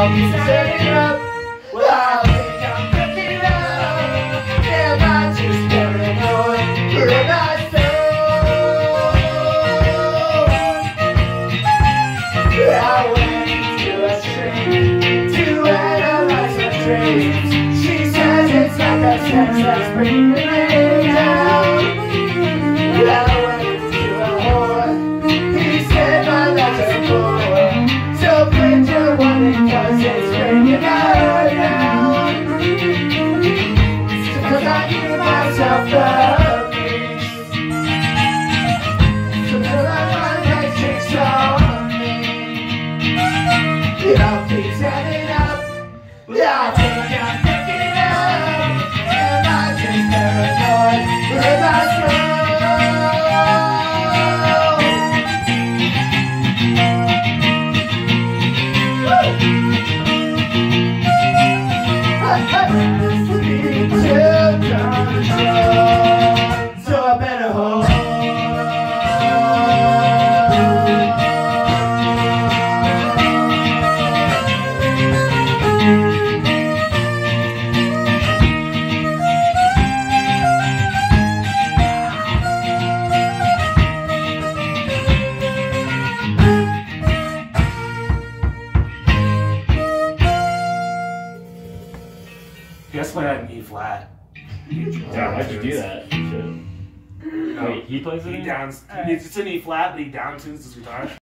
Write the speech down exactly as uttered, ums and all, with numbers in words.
keeps turning up. Well, I think I'm picking up. Am I just paranoid? Or am I so? I went to a shrink to analyze my dreams. She says it's not the sex that's bringing me down. I went to a whore. He said my life's a bore. So print your warning cause it's bringing her down. Cause I give myself the peace. So till I find that tricks on me. It all keeps adding up. I think I'm picking up. Am I just paranoid? Or am I slow? Need to control, so I better hold. You guys play that in E flat. Yeah, why'd you do that? Shit. No, Wait, he plays it he in? downs. It's an E flat, but he down tunes his guitar.